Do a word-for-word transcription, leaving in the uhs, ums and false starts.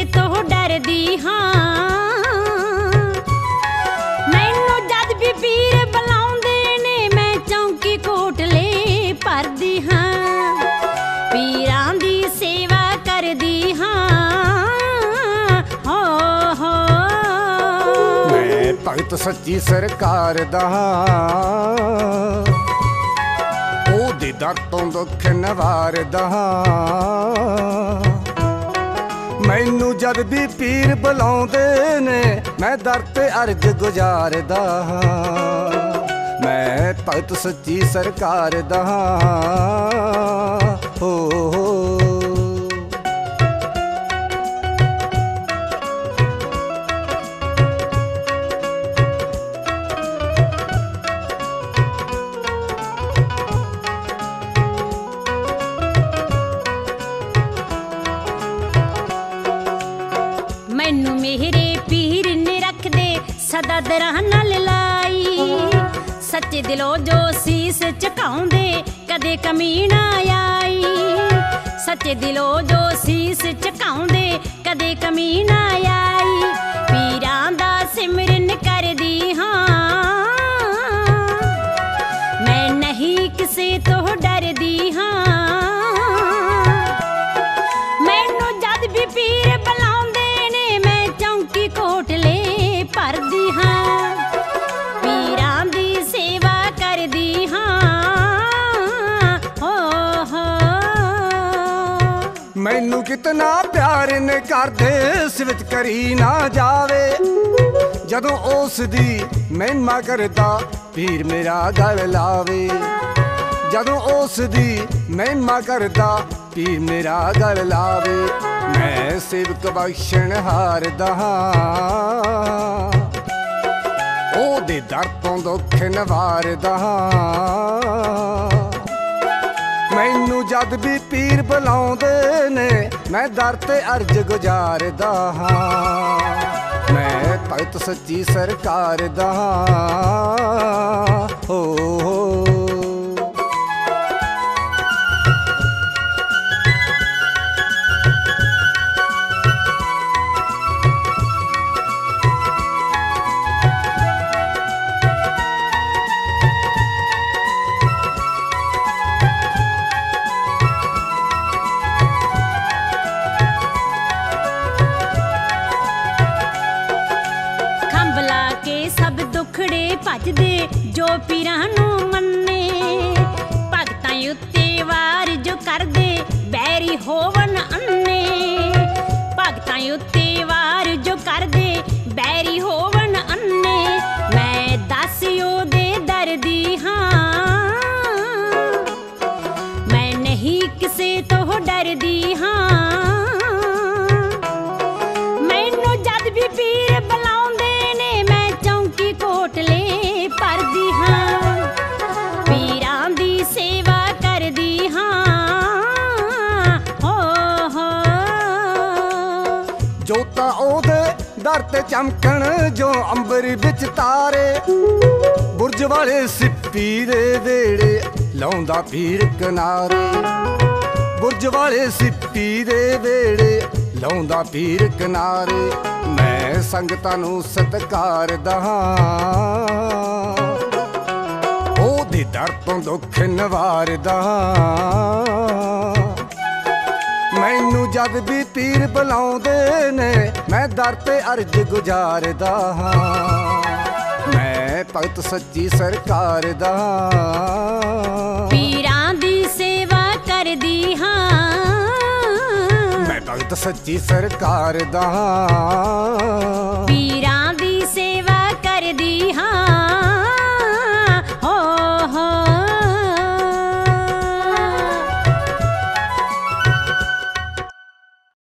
तो डरदी हाँ। मैनू जद भी पीर बुलाउंदे ने मैं चौंकी कोटले भरदी हाँ। पीरां दी सेवा करदी हाँ। हो हो मैं भगत सच्ची सरकार दा ओहदे दर तों दुख नवारदा। मैनू जद भी पीर बुलाउंदे ने मैं दर ते अर्ज गुजारदा। मैं भगत सच्ची सरकार दा हो हो। मैनू मेरे पीर ने रख दे सदा दरां नाल लाई। सच्चे दिलों जो सीस झुकाउंदे कदे कमी ना आई। सच्चे दिलों जो सीस झुकाउंदे कदे कमी ना आई। पीरां दा सिमरन करदी हाँ। मैं नहीं किसे तो डरदी हाँ। मैनू जद भी पीर कोटले भरदी हाँ। पीरां दी सेवा करदी हाँ। हो हो मैनू कितना प्यार ने करदे सिवत करी ना जावे। जदों उस दी महिमा करदा पीर मेरा गल लावे। जदों उस दी महिमा करदा पीर मेरा गल लावे। मैं सेवक बख्शण हारदा ओहदे दर तों दुख नवारदा। मैनू जद भी पीर बुलाउंदे ने मैं दर ते अर्ज गुजारदा। मैं भगत सच्ची सरकार दा हो हो। भजदे जो पीरां नूं मन्ने। भगतां उत्ते वार जो करदे बैरी होवन अन्ने। भगतां उत्ते वार जो करदे बैरी होवन अन्ने। मैं दासियो दे दर्दी हाँ। मैं नहीं किसे तो डरदी हाँ। मैनू जद भी पीर बुलाउंदे ने मैं चौंकी कोटले भरदी हाँ। पीरां दी सेवा करदी हाँ। हो हो जोतां ओहदे दर ते चमकण जो अंबर विच तारे। बुरज वाले सिप्पी दे वेड़े लाउंदा पीर किनारे। बुरज वाले सिप्पी दे वेड़े लाउंदा पीर किनारे। मैं संगतां नूं सत्कारदा ओहदे दर तों दुख नवारदा। मैनू जद भी पीर बुलाउंदे ने मैं दर ते अर्ज गुजारदा। मैं भगत सच्ची सरकार दा पीरां दी सेवा करदी हाँ। मैं भगत सच्ची सरकार दा पीरां